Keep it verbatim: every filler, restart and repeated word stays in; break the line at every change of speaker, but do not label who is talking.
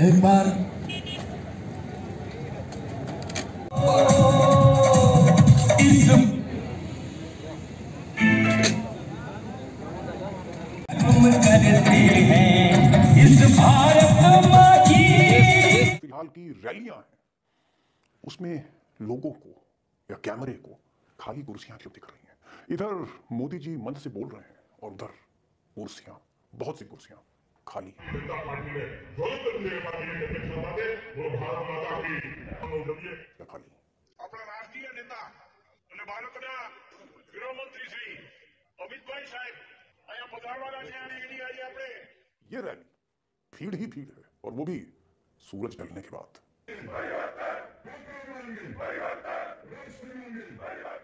एक बार
फिलहाल की रैलियां हैं उसमें लोगों को या कैमरे को खाली कुर्सियां क्यों दिख रही हैं? इधर मोदी जी मंच से बोल रहे हैं और उधर कुर्सियां, बहुत सी कुर्सियां खाली हैं। खाली
अपना राष्ट्रीय नेता અને ભારતના ગૃહમંત્રી શ્રી અમિતભાઈ સાહેબ અહીંયા પધારવાના છે અને એની આજે આપણે
ये रैली भीड़ ही भीड़ है और वो भी सूरज ढलने के बाद।